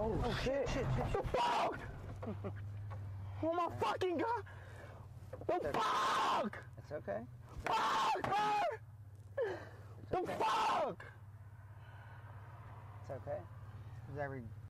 Oh, shit. The fuck? Oh my fucking god! The fuck! It's okay. Fuck, man! The fuck! It's okay. Is every